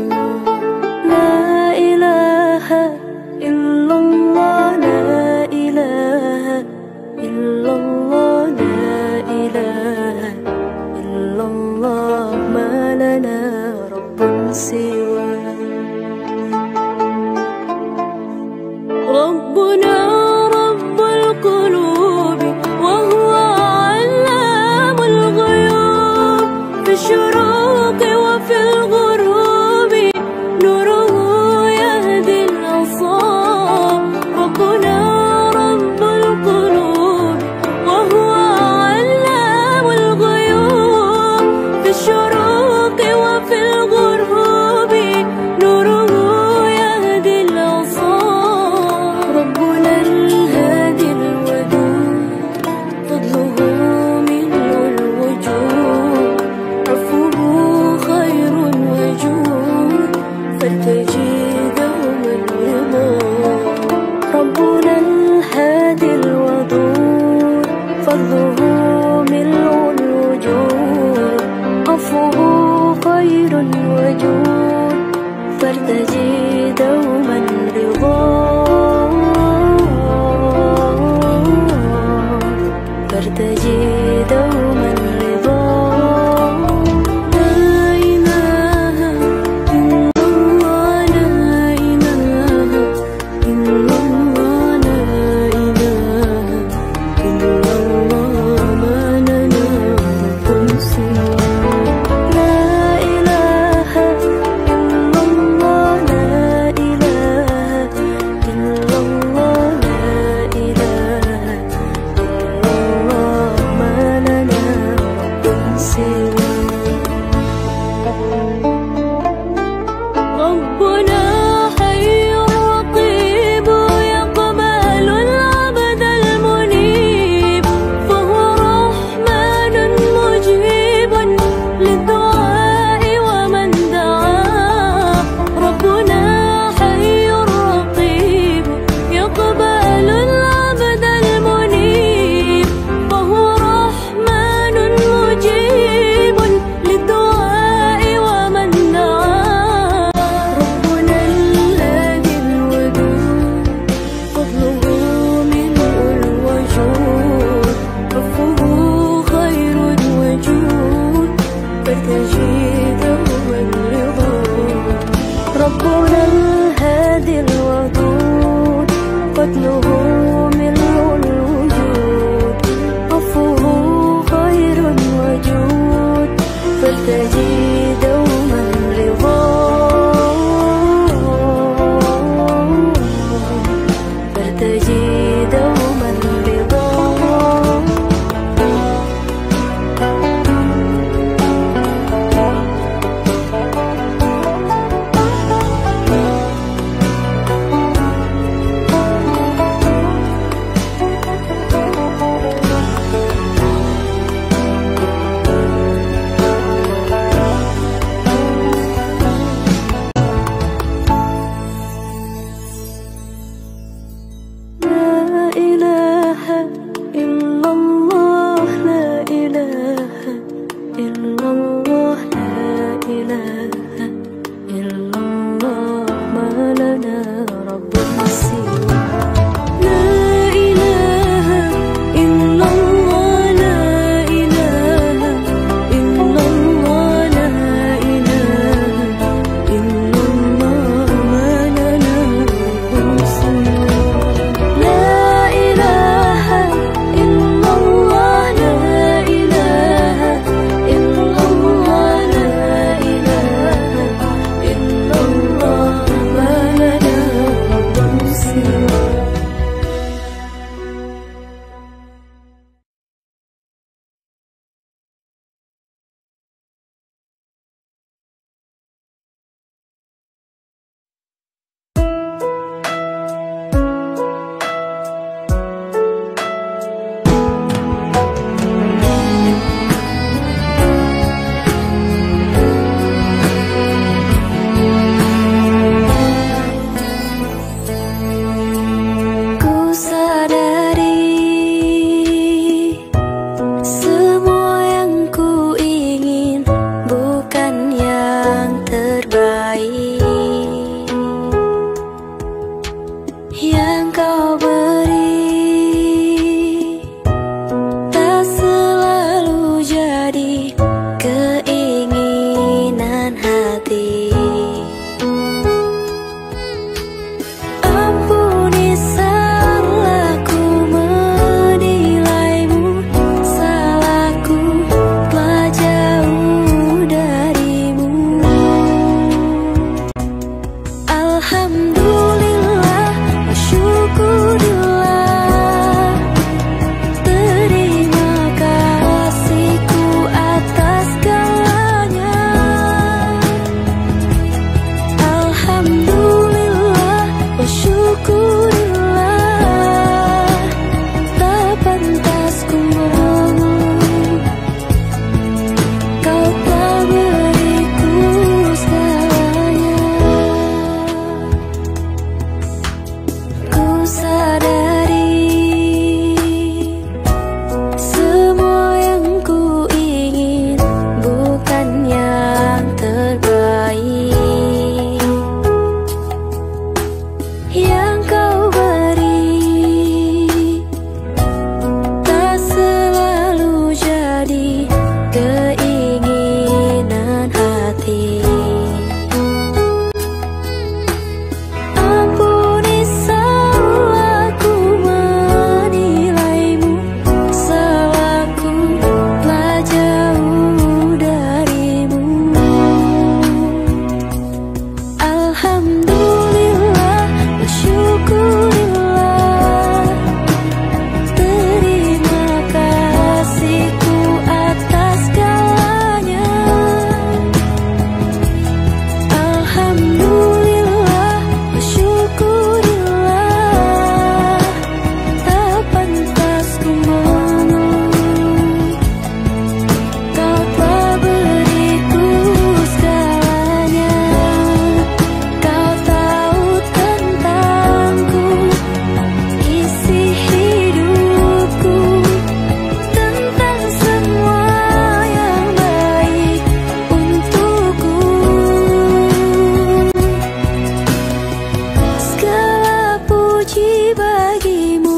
لا إله إلا الله لا إله إلا الله لا إله إلا الله ما لنا رب سوى ربنا رب القلوب وهو علام الغيوب في الشروق وفي الغروب نوره يهدي الأصاب ربنا رب القلوب وهو علام الغيوب في الشروق وفي الغروب نوره يهدي الأصاب ربنا الهادي الودود فضله ملء الوجود عفوه خير وجود فارتجي دوما الرضا ربنا الهادي الودود فضله ملء الوجود عفوه خير وجود فارتجي دوما رضا فارتجي دوما رضا لا إله إلا الله لا إله إلا الله لا إله إلا الله ما لنا رب سوى لا إله إلا الله لا إله إلا الله لا إله إلا الله ما لنا رب سوى ربنا حي رقيب يقبل العبد المنيب فهو رحمن مجيب للدعاء ومن دعا ربنا حي رقيب يقبل العبد المنيب فهو رحمن مجيب للدعاء ومن دعا ربنا الهادي الودود فضله ملء الوجود عفوه خير وجود فارتجي دوما الرضا ربنا الهادي الودود فضله ملء الوجود عفوه خير وجود فارتجي دوما الرضا فارتجي دوما الرضا Alhamdulillah wa syukurillah, terima kasihku atas segalanya. Alhamdulillah wa syukurillah, tak pantas ku mengeluh, kau telah beriku segalanya. Ku sadari semua yang ku ingin bukan yang terbaik yang kau beri, tak selalu jadi keinginan hati. Ampuni salahku menilaimu, salahku telah jauh darimu. Alhamdulillah wa syukurillah, terima kasihku atas segalanya. Alhamdulillah wa syukurillah, tak pantas ku mengeluh, kau telah beriku segalanya. Kau tahu tentangku, isi hidupku, tentang semua yang baik untukku. Segala puji bagimu.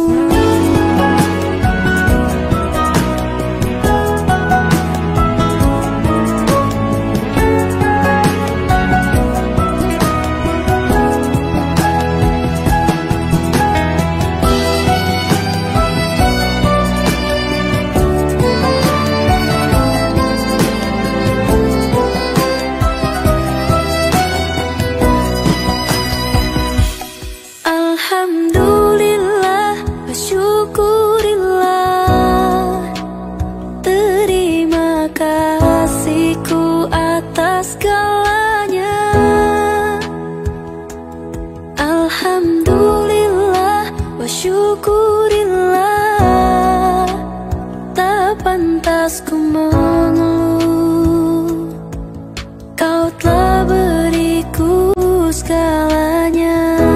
Alhamdulillah wa syukurillah, terima kasihku atas segalanya. Alhamdulillah wa syukurillah, tak pantas ku mengeluh, kau telah beriku segalanya.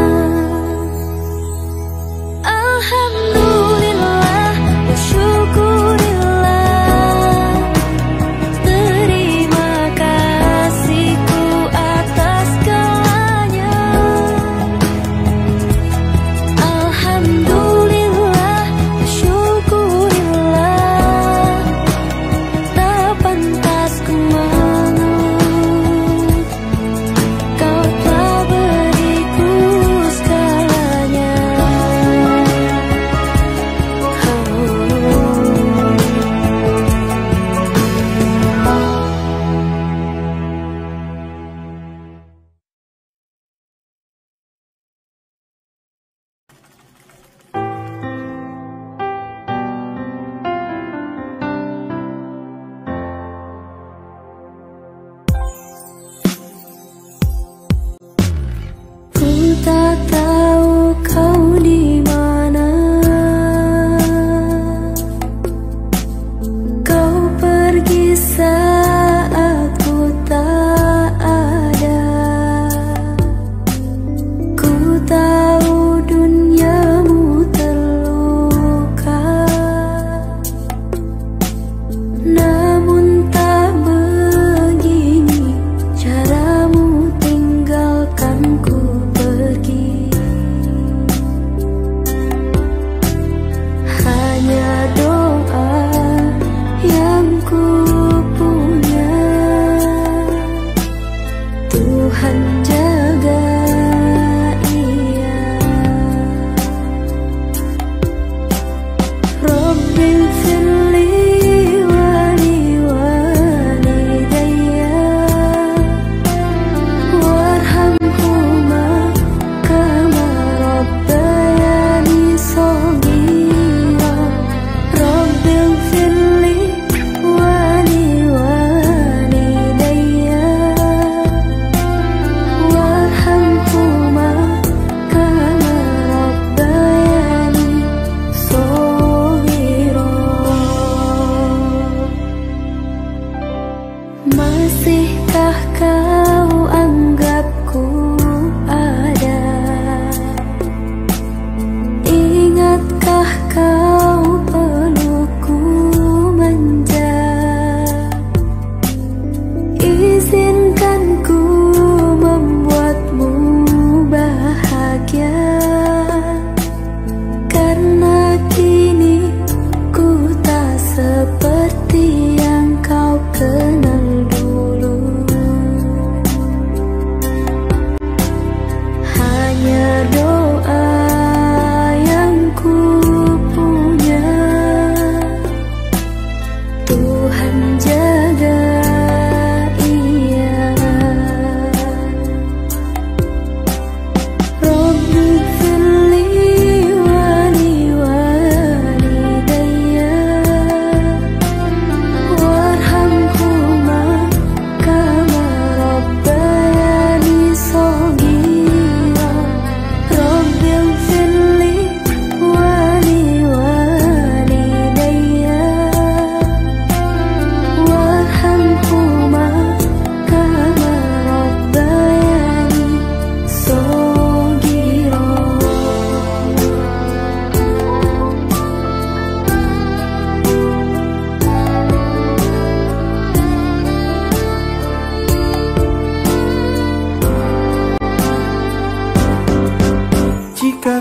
Alhamdulillah wa syukurillah, terima kasihku atas segalanya. Alhamdulillah wa syukurillah, tak pantas ku mengeluh, kau telah beriku segalanya. Ku tak tahu kau di mana, kau pergi saat ku tak ada. Ku tahu duniamu terluka, namun tak begini caramu tinggalkanku pergi.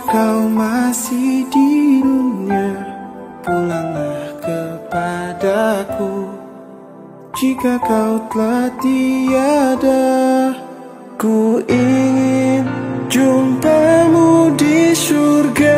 kau masih di dunia, pulanglah kepadaku. Jika kau telah tiada, ku ingin jumpamu di surga.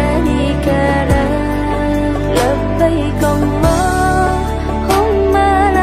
Labbaik Allahumma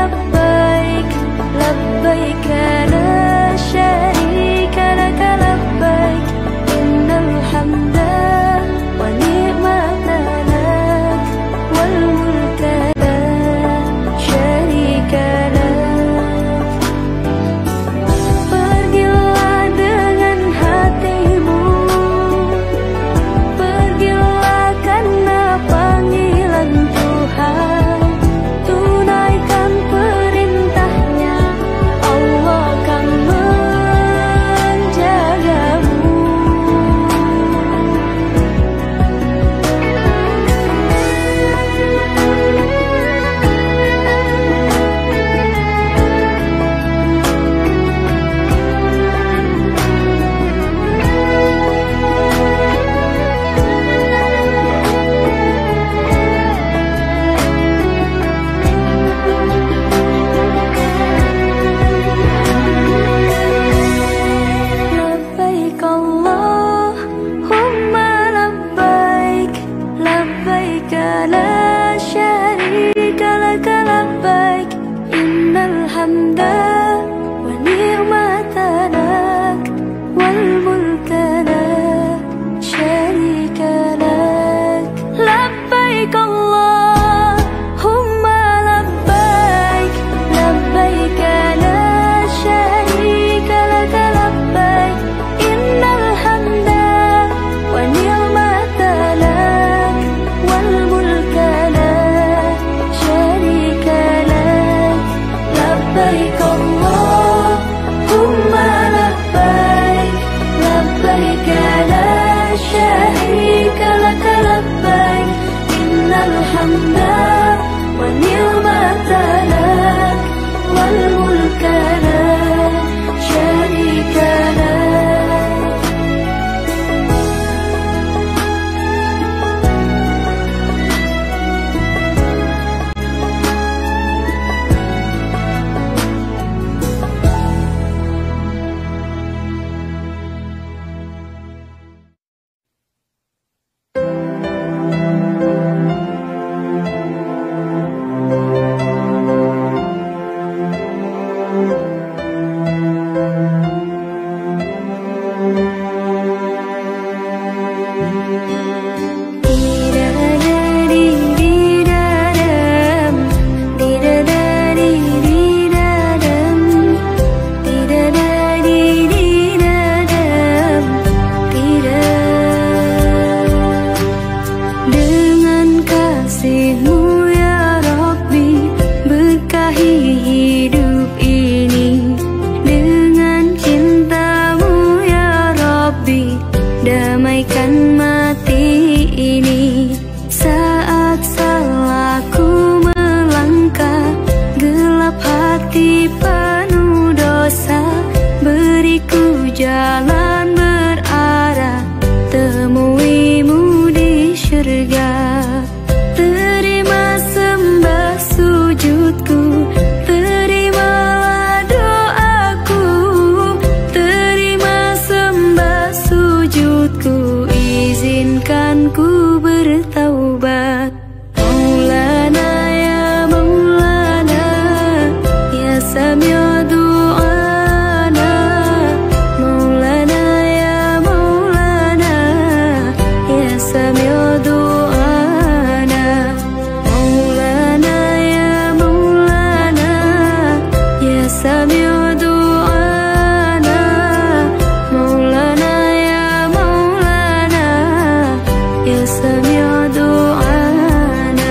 سميع دعانا مولانا يا مولانا يا سميع دعانا.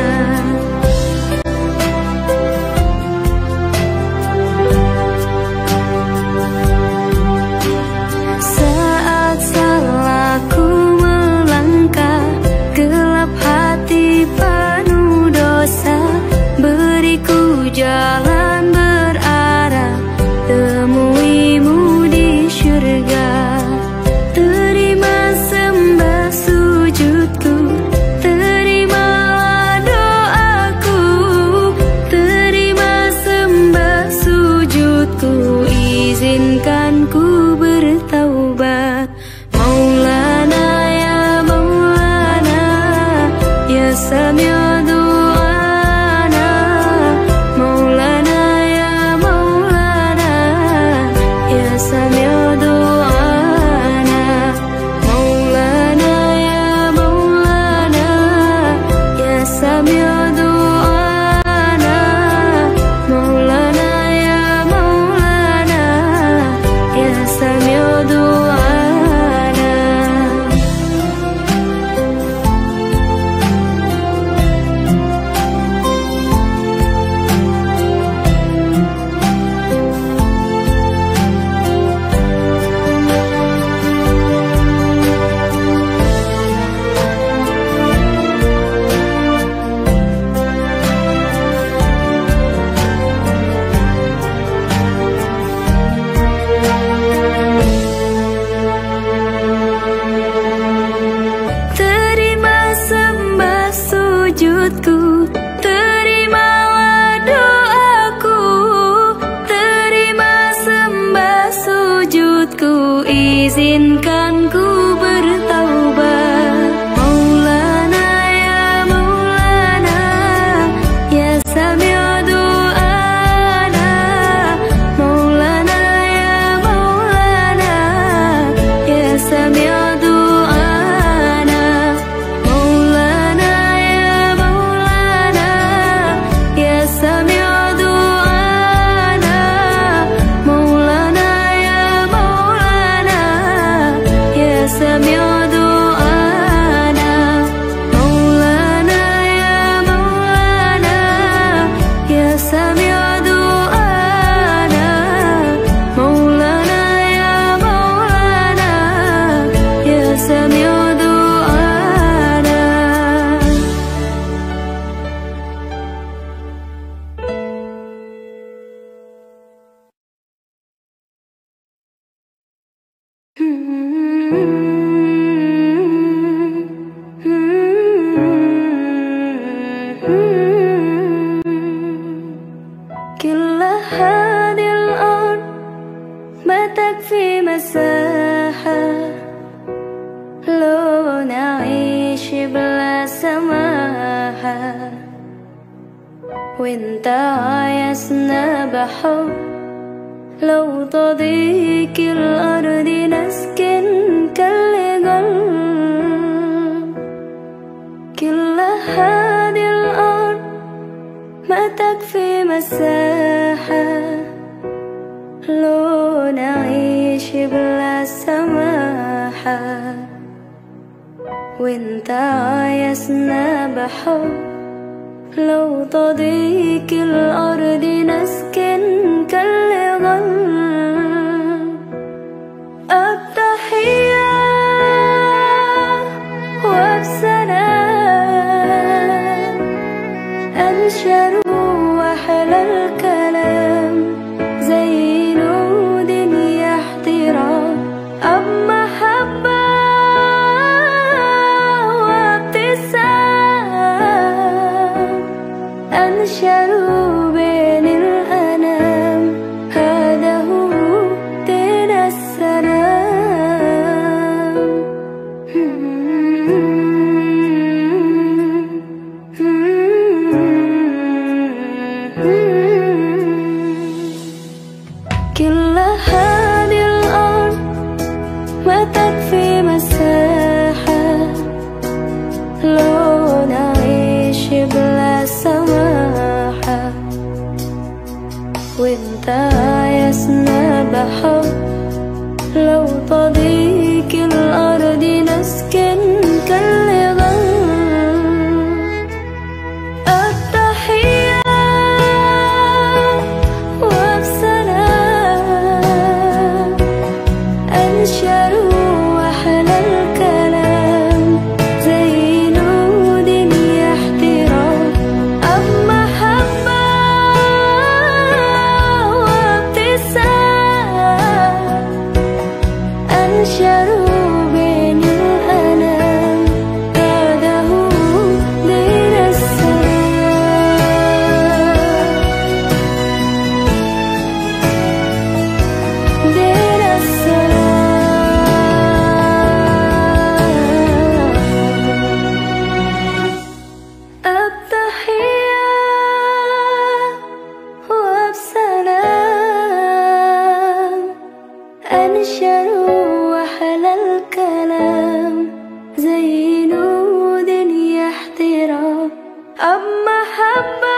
Saat salahku melangkah gelap hati penuh dosa, beriku jalan berarah temuimu di syurga. Terima sembah sujudku, terima doaku, terima sembah sujudku, izinkan ku bertaubat. Maulana ya Maulana ya Sami' du'ana Maulana ya Maulana ya Sami' du'ana Maulana ya Maulana ya Sami' du'ana Maulana ya Maulana ya Sami' du'ana. Terima sembah sujudku, terimalah doaku, terima sembah sujudku, izinkan ku bertaubat. Maulana ya Maulana ya Sami' du'ana Maulana ya Maulana ya Sami' du'ana Maulana ya Maulana ya Sami' du'ana Maulana ya Maulana ya Sami' du'ana Maulana ya Maulana ya Sami' du'ana Maulana ya Maulana ya Sami' du'ana. كل هذه الأرض ما تكفي مساحة لو نعيش بلا سماحة وانت عايزنا بحب لو تضيق الأرض نسكن كالقلب كل هذه الأرض ما تكفي مساحة لو نعيش بلا سماحة وانت عايزنا بحب لو تضيق الأرض نسكن كالغل. التحية وبسلام أنشر وأحلى الكلام زي نود احترام أب محبة وابتسام أنشروا بين الأنام هذا هو دين السلام. كل هذه الأرض ما تكفي مساحة لو نعيش بلا سماحة وانت أحب لو تضيق الأرض نسكن كاللظام التحية وبسلام أنشر وحلى الكلام زي نود يحترام أب محبة وابتسام أنشروا بين الأنام هذا هو دين السلام دين السلام التحية وبسلام أنشروا وحلى الكلام زي نود يحترام أب محبة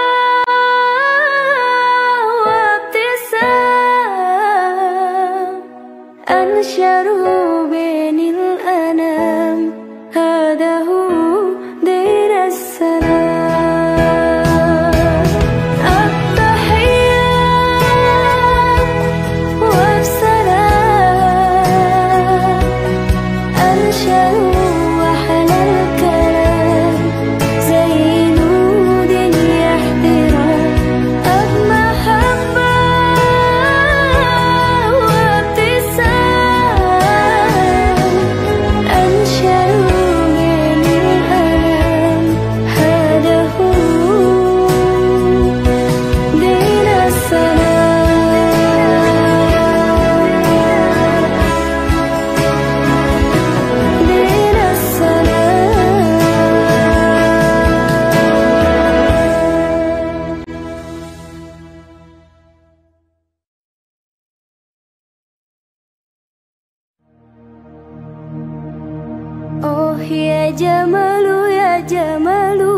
وابتسام أنشروا بين الأنام هذا هو دين السلام التحية وبسلام أنشروا وحلى الكلام زي نود يحترام أب محبة وابتسام أنشروا بين الأنام هذا هو دين السلام دين السلام Oh ya Jamalu ya Jamalu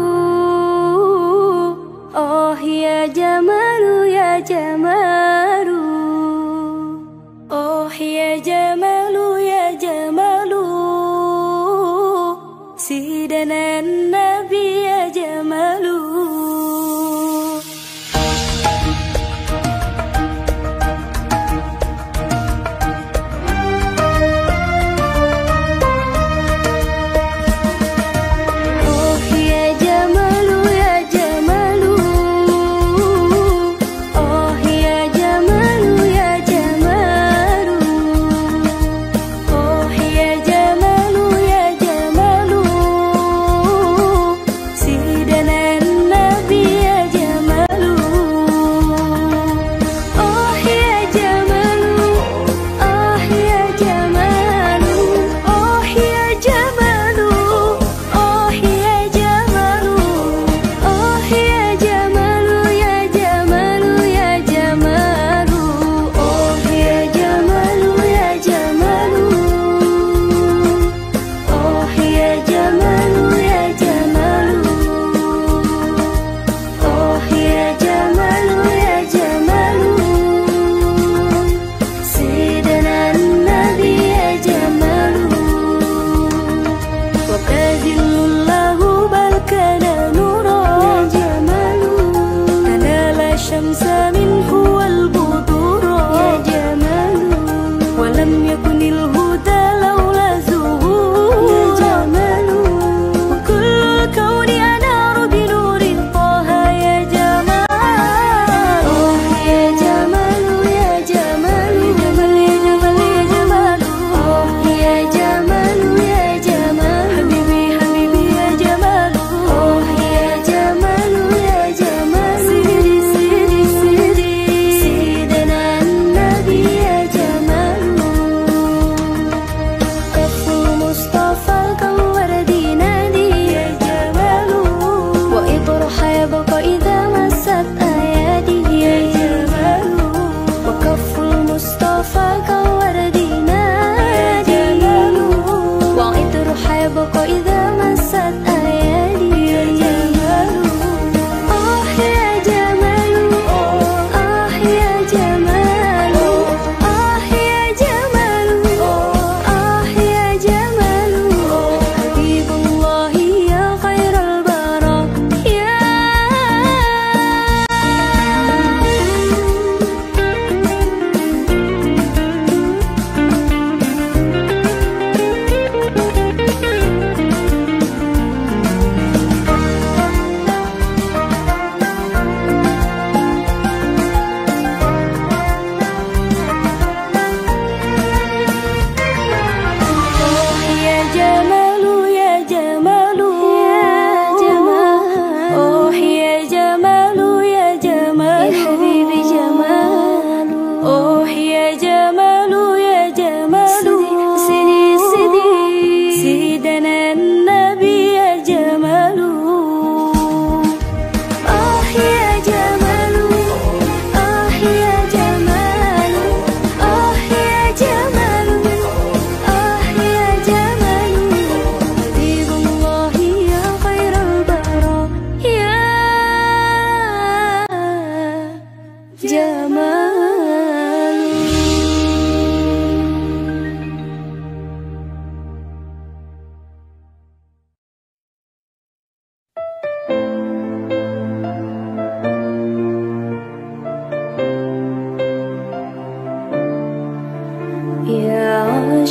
Oh ya Jamalu ya Jamalu Oh ya Jamalu ya Jamalu Sidana Nabi ya Jamalu Oh ya Jamalu ya Jamalu Oh ya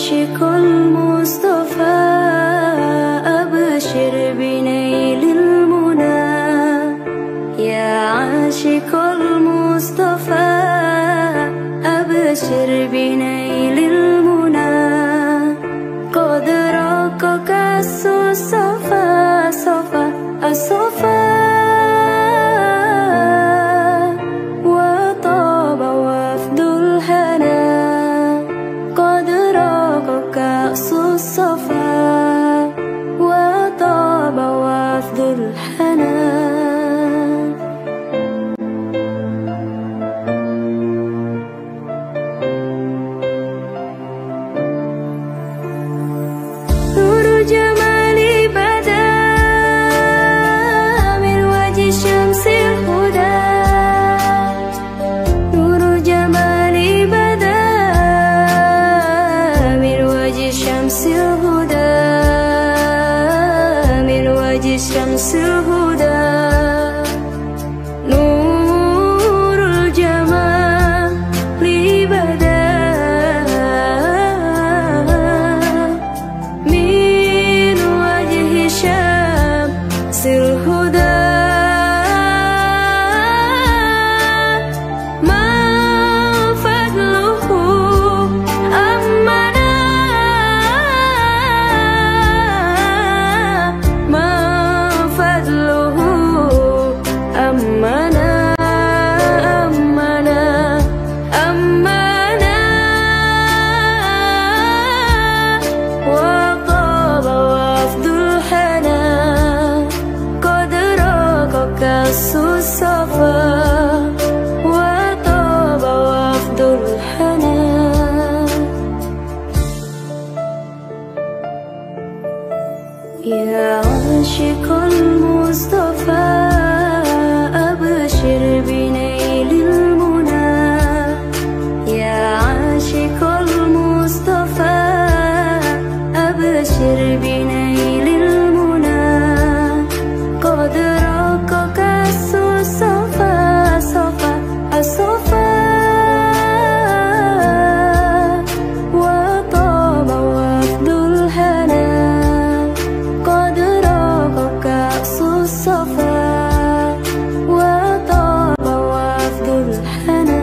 عاشق المصطفى أبشر بنيل المنى يا عاشق المصطفى أبشر بنيل المنى قد رقك الصفا صفا الصفا وطاب وفد الهنا قد رقك الصفا وطاب وفد الهنا جمالي بدا من وجه شمس الهدى نور جمالي بدا من وجه شمس الهدى من وجه شمس الهدى نور الجمال بدا شمس الهدى ما فضله أمنا ما فضله أمنا أمنا أمنا وطاب وفد الحنان الصفا وطاب وفد الحنان يا عاشق المصطفى أبشر بنيل المنى يا عاشق المصطفى أبشر بنيل المنى قد رقك الصفا صفا الصفا وطاب وفد الهنا قد رقك الصفا وطاب وفد الهنا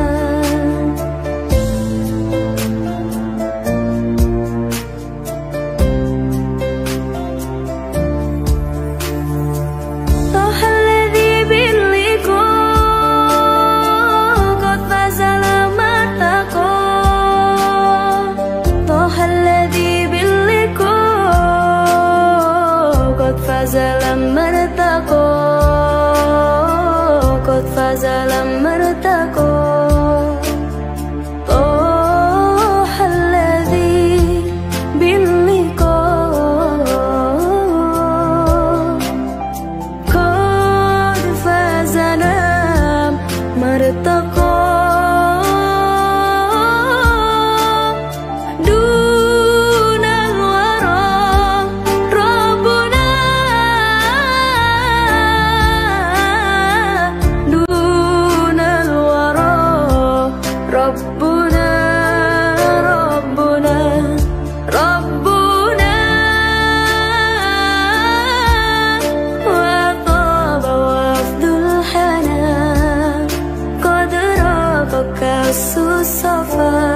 فاز لما ارتقى قد فاز لما ارتقى طه الذي باللقاء قد فاز لما ارتقى ربنا ربنا ربنا وطاب وفد الحنان قد رقك الصفا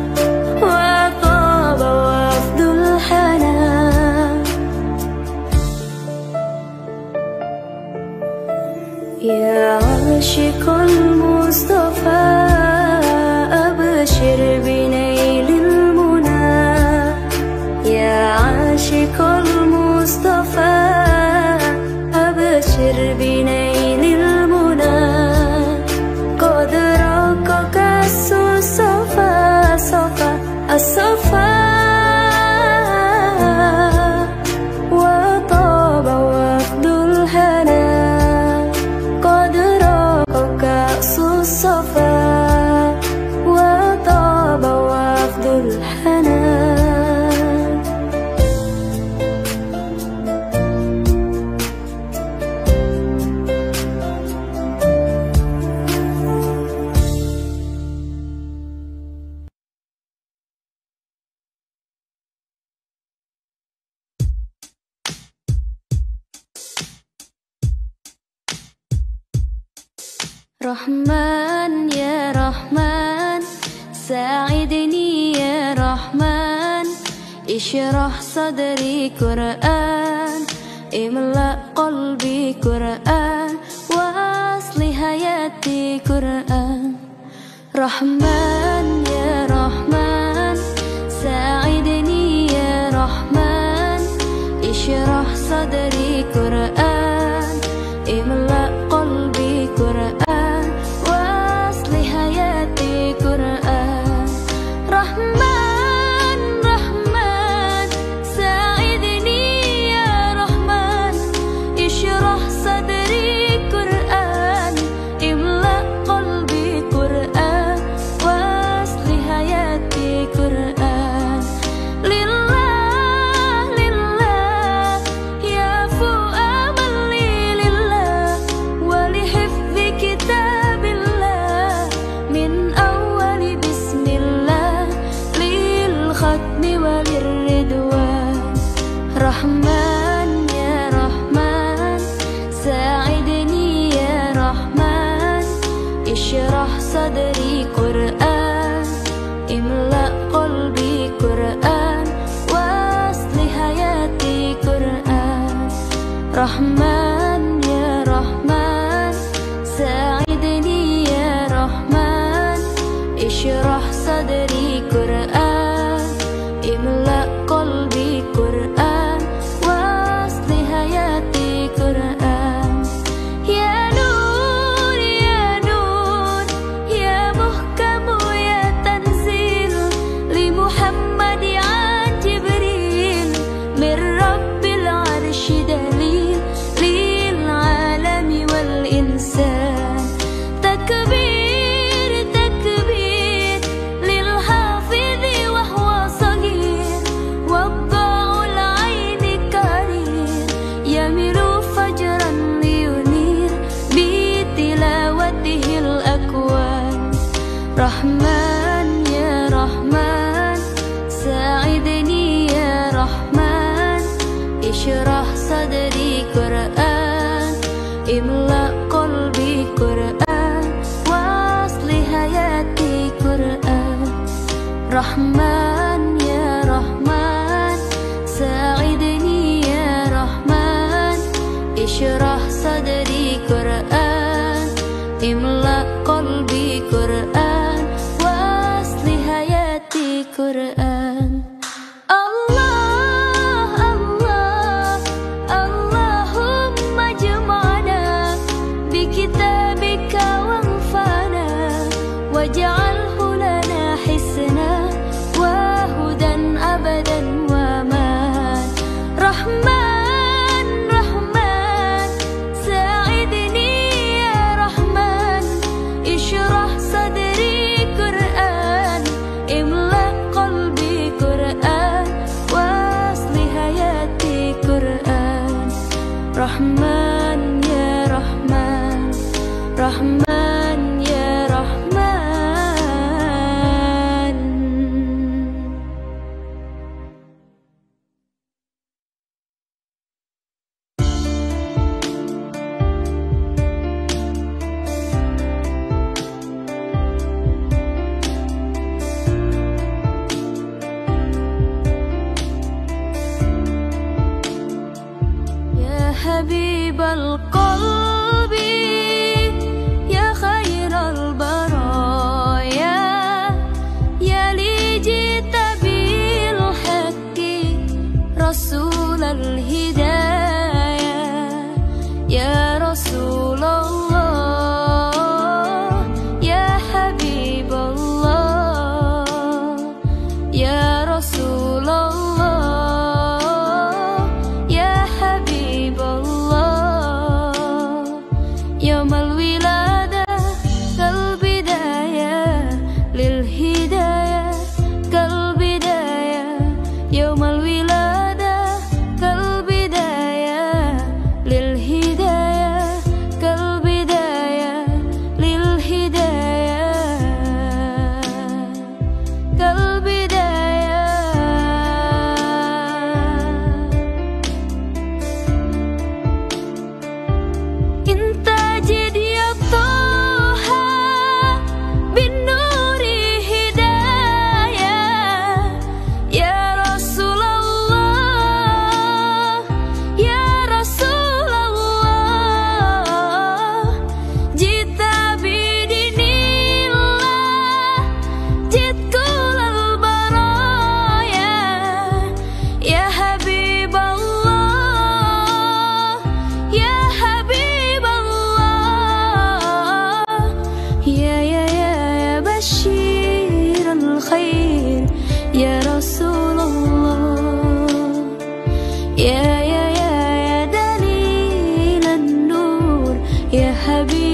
وطاب وفد الحنان يا عاشق المصطفى أبشر بنيل المنى يا عاشق المصطفى أبشر بنيل المنى قد رقك الصفا صفا الصفا وطاب وفد الهنا قد رقك الصفا وطاب Rahman ya Rahman, sa'idni ya Rahman, ishrah sadri Qur'an, imla qalbi Qur'an, wa asli hayati Qur'an. Rahman ya Rahman, sa'idni ya Rahman, ishrah sadri Qur'an, imla qalbi Qur'an, wa asli hayati Qur'an. Rahman, Rahman, sa'idni ya Rahman, ishrah sadri Qur'an, imla qalbi Qur'an, wa asli hayati Qur'an. Lillah, lillah, ya fu'amal lillah, wa lihifzi kitabillah, min awali bismillah, lil khatmi walir ridwan. Rahman ya Rahman, sa'idni ya Rahman, ishrah sadri Qur'an, imla qalbi Qur'an, wa asli hayati Qur'an. Rahman ya Rahman, sa'idni ya Rahman, ishrah sadri Qur'an, imla qalbi Qur'an, wa asli hayati Qur'an. Ya Nur, ya Nur, ya muhkamu ya tanzil, li Muhammad an Jibril, min Rabbil arshi dalil, lil alami wal insan. Takbir, takbir, lil hafidhi wa huwa saghir, wadda'ul aini karir, yamilu fajran liyunir, bi tilawatihil akwan. Rahman ya Rahman, sa'idni ya Rahman, ishrah sadri Qur'an, imla qalbi Qur'an, wa asli hayati Qur'an. Rahman ya Rahman, sa'idni ya Rahman, ishrah sadri Qur'an, imla qalbi Qur'an, wa asli hayati Qur'an. Allah, Allah, Allahumma jama'na bi kitabika wanfa'na, waj'alhu lana hisna wa hudan abadan wa man. Rahman, Rahman, sa'idni ya Rahman, ishrah sadri Qur'an, imla qalbi Qur'an, wa asli hayati Qur'an. Rahman ya Rahman, Rahman ya Rahman. Ya Habibal qalbi, ya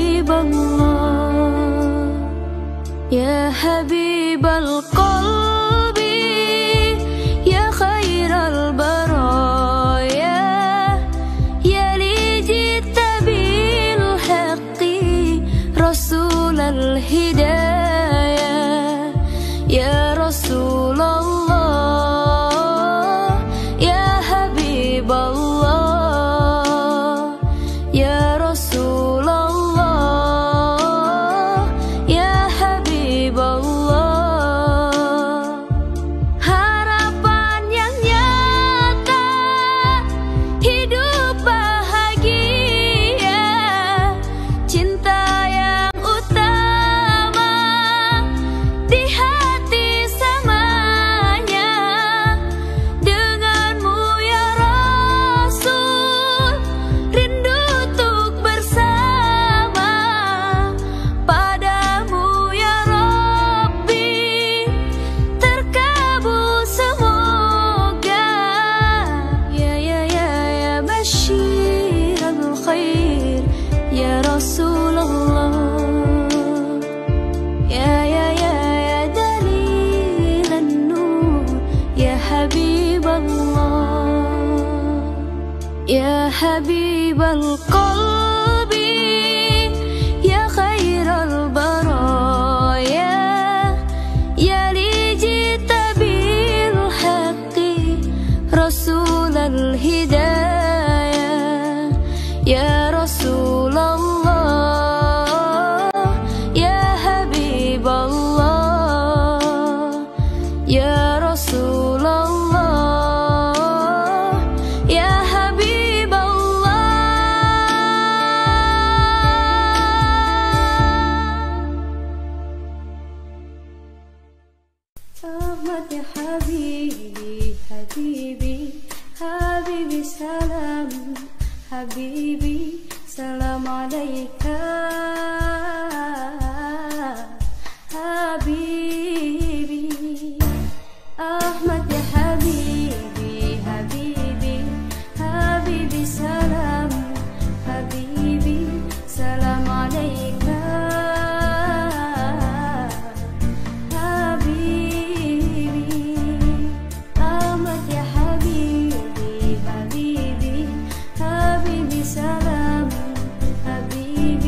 حبيب الله يا حبيب القلب يا خير البرايا يا لي جئت بالحق رسول الهداية يا رسول الله يا حبيب الله يا رسول الله يا حبيب الله harapan yang nyata hidup bahagia cinta yang utama di hati samanya denganmu ya Rasul rindu untuk bersama padamu ya Rabbi terkabul semoga ya Bashir al-Khair ya Rasulullah ya Dalil an-Nur ya Habib Allah ya Habib al-Qalbi ya Khair al-Baraya ya li jita bil haqqi Rasul al-Hidayah ya Rasulullah ya Habib Allah ya Rasulullah ya Habib Allah Ahmad ya Habibi Habibi Habibi salam Habibi salam alaika Habibi Ahmad ya Habibi Habibi Habibi salam Habibi salam alaika Habibi Ahmad ya Habibi Habibi Habibi salam Habibi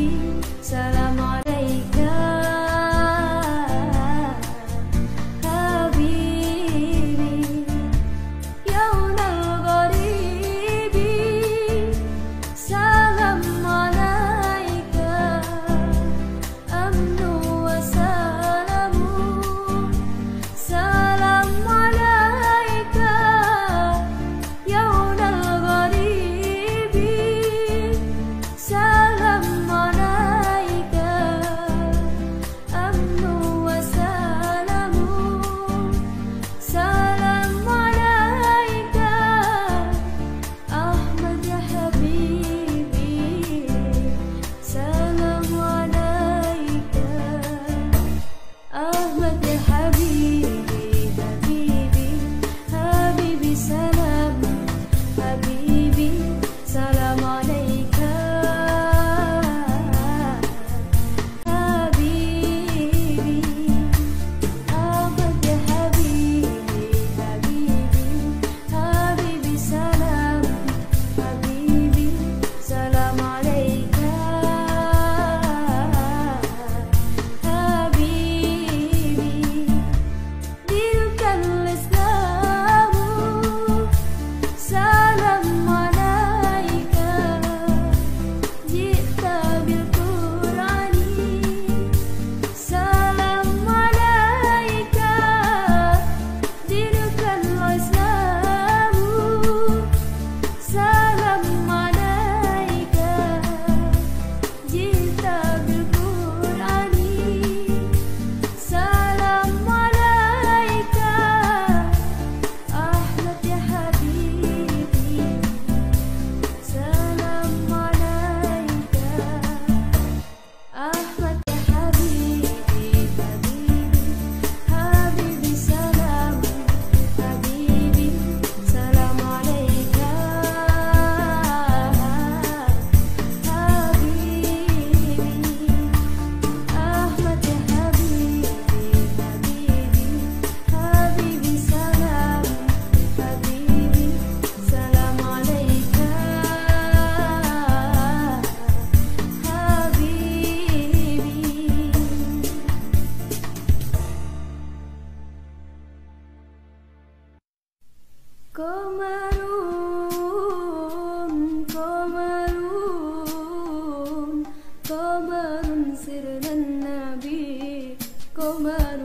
سيدنا النبي قمر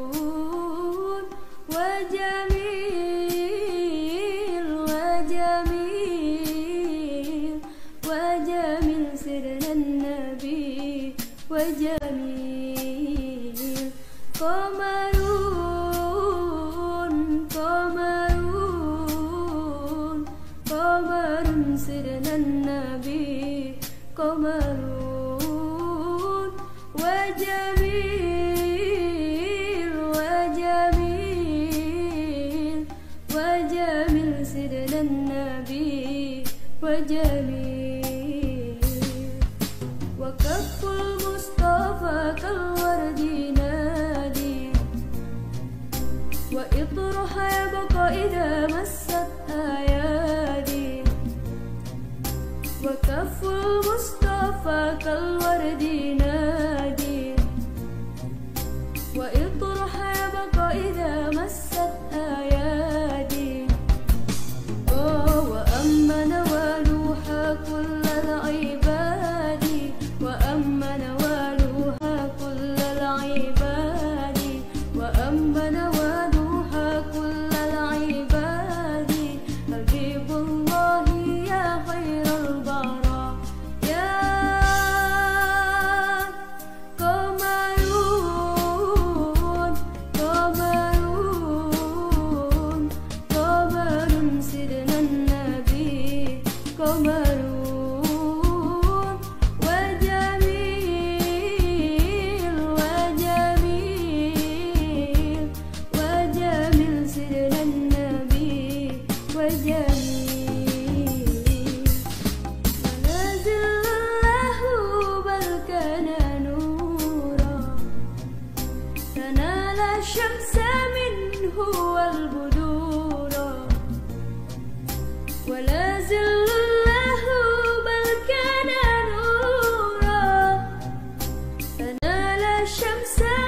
وجميل وجميل وجميل سيدنا النبي وجميل قمر قمر قمر سيدنا النبي قمر وجميل وجميل وجميل سيدنا النبي وجميل وكف المصطفى كالورد نادي وإطرح يبقى إذا مست أيادي وكف المصطفى كالورد نادي وإطرح يبقى إذا مست أيادي وأما نوالوها كل العباد وأما نوالوها كل العباد وأما نوالوها كل العباد حبيب الله يا خير البراء يا قمرون قمرون قمر سيدنا النبي قمرون وجميل وجميل وجميل سيدنا النبي وجميل ونازل الله بل كان نورا تنال الشمس منه والبدورا ولا زل الله بل كان نورا تنال الشمس